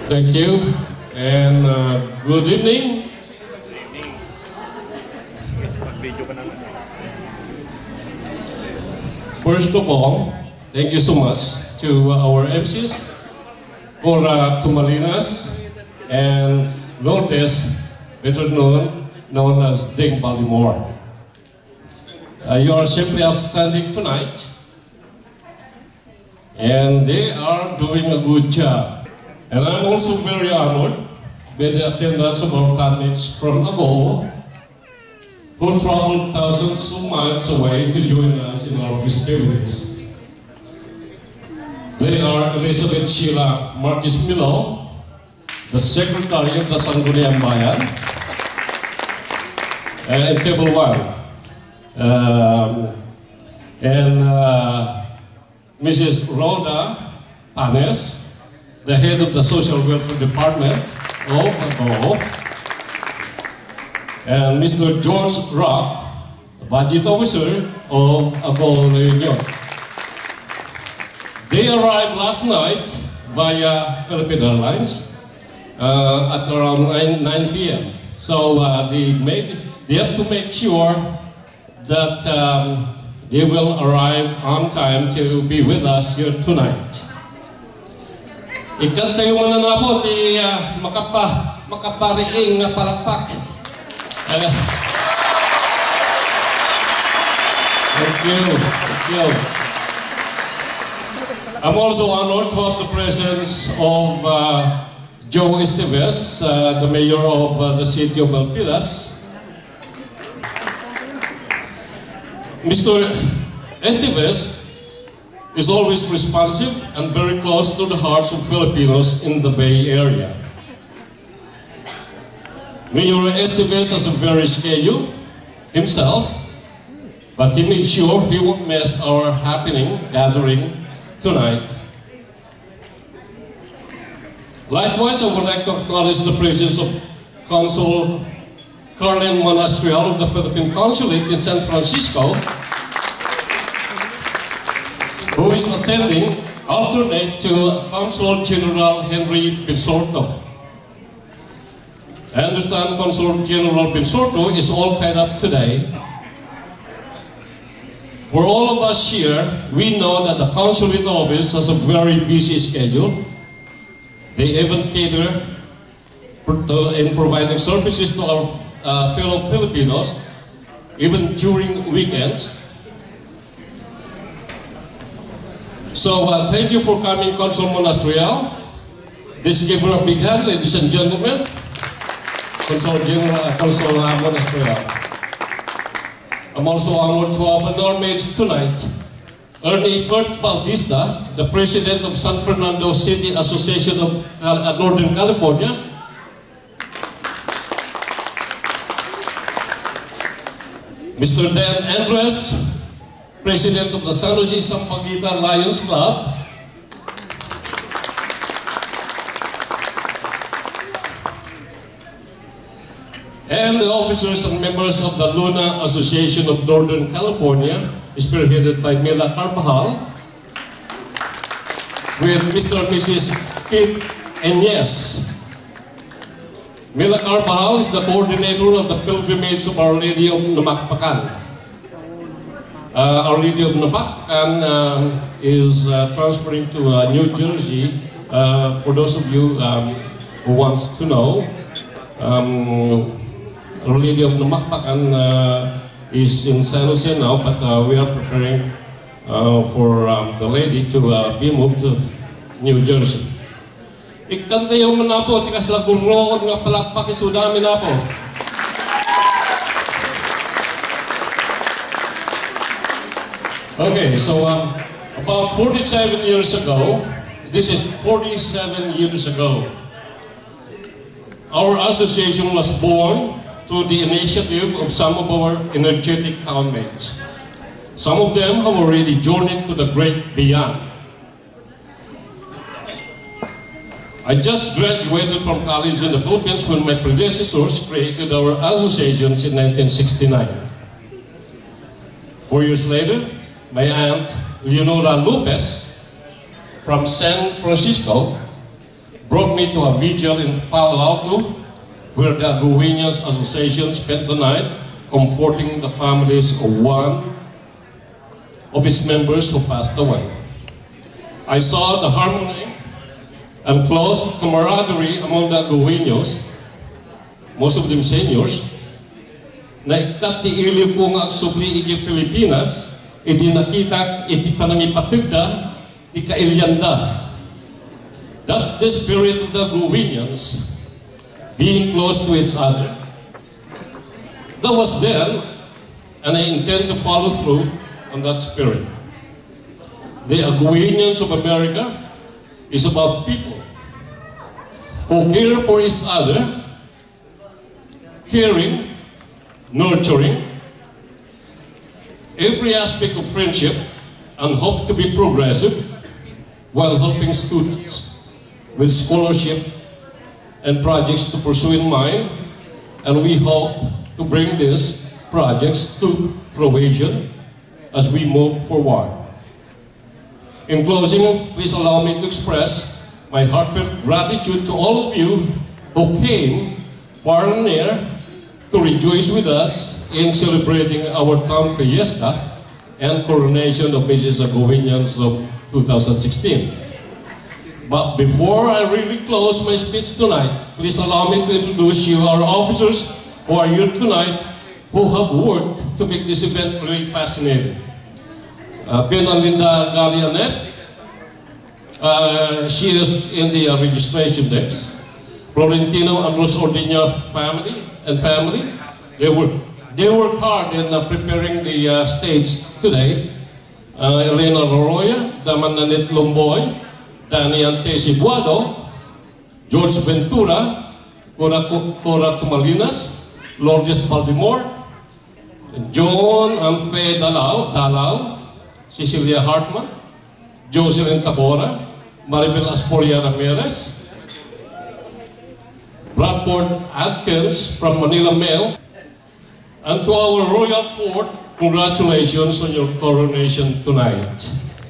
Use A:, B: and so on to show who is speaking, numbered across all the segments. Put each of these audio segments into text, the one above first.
A: Thank you, and good evening. First of all, thank you so much to our MCs for Tumalinas and Lourdes, better known as Ding Baltimore. You are simply outstanding tonight, and they are doing a good job. And I'm also very honored by the attendance of our teammates from Agoo, who traveled thousands of miles away to join us in our festivities. They are Elizabeth Sheila Marquez Milo, the Secretary of the Sangguniang Bayan, and Table 1. Mrs. Rhoda Panes, the head of the Social Welfare Department of Agoo, and Mr. George Rock, Budget Officer of Agoo Reunion. They arrived last night via Philippine Airlines at around 9 p.m. So they have to make sure that they will arrive on time to be with us here tonight. Ikat tayo muna na po di makapariing na palakpak. Thank you. I'm also honored to have the presence of Joe Esteves, the mayor of the city of Milpitas. Mr. Esteves is always responsive and very close to the hearts of Filipinos in the Bay Area. Mayor Esteves has a very schedule himself, but he made sure he won't miss our gathering tonight. Likewise, I would like to acknowledge the presence of Consul Carlin Monastrial of the Philippine Consulate in San Francisco, who is attending alternate to Consul General Henry Pinsorto. I understand Consul General Pinsorto is all tied up today. For all of us here, we know that the Consulate Office has a very busy schedule. They even cater in providing services to our fellow Filipinos, even during weekends. So thank you for coming, Consul Monastrial. Let's give her a big hand, ladies and gentlemen. Consul Monastrial. I'm also honored to have our mates tonight. Ernie Bert Bautista, the president of San Fernando City Association of Northern California. Mr. Dan Andres, president of the San Jose Sampaguita Lions Club. And the officers and members of the Luna Association of Northern California, spearheaded by Mila Carvajal, with Mr. and Mrs. Pete Enyes. Mila Carvajal is the coordinator of the pilgrimage of Our Lady of Namakpakan. Our Lady of Namakpakan is transferring to New Jersey. For those of you who wants to know, Our Lady of Namakpakan is in San Jose now, but we are preparing for the lady to be moved to New Jersey. Ikanta yung na po, tikas laguroon nga palakpak isudami na po. Okay, so about 47 years ago, this is 47 years ago, our association was born through the initiative of some of our energetic townmates. Some of them have already journeyed to the great beyond. I just graduated from college in the Philippines when my predecessors created our associations in 1969. 4 years later, my aunt, Leonora Lopez, from San Francisco, brought me to a vigil in Palo Alto, where the Agoonians Association spent the night comforting the families of one of its members who passed away. I saw the harmony and close camaraderie among the Agoonians, most of them seniors, na ikatiili ko nga agsubli igi Pilipinas, iti nakita, iti panangipatigda, iti kailyanda. That's the spirit of the Agoonians, being close to each other. That was then, and I intend to follow through on that spirit. The Agoonians of America is about people who care for each other, caring, nurturing every aspect of friendship, and hope to be progressive while helping students with scholarship and projects to pursue in mind, and we hope to bring these projects to fruition as we move forward. In closing, please allow me to express my heartfelt gratitude to all of you who came far and near to rejoice with us in celebrating our town fiesta and coronation of Mrs. Agoonians of 2016. But before I really close my speech tonight, please allow me to introduce you our officers who are here tonight who have worked to make this event really fascinating. Ben and Linda Galianet, she is in the registration desk. Florentino and Rose Ordiña family. They work hard in preparing the stage today. Elena Arroyo, Damananit Lomboy, Danny Ante Cibuado, George Ventura, Cora Tumalinas, Lourdes Baltimore, John Amfe Dalao, Cecilia Hartman, Jocelyn Tabora, Maribel Asporia Ramirez, Bradford Atkins from Manila Mail, and to our royal court, congratulations on your coronation tonight.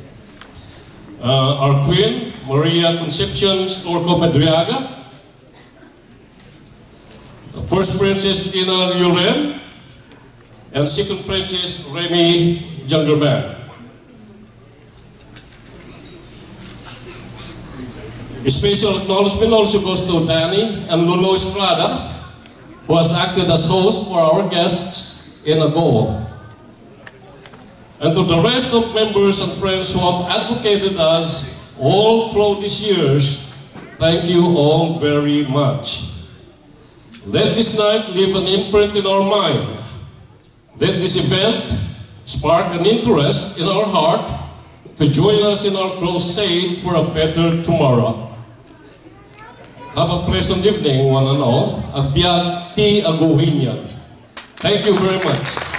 A: Our Queen, Maria Concepcion Storco Madriaga, First Princess Tina Yuren, and Second Princess Remy Jungerman. A special acknowledgement also goes to Danny and Lolo Estrada, who has acted as host for our guests in Ago. And to the rest of members and friends who have advocated us all through these years, thank you all very much. Let this night leave an imprint in our mind. Let this event spark an interest in our heart to join us in our crusade for a better tomorrow. Have a pleasant evening, one and all. Agbiag ti Agoonian. Thank you very much.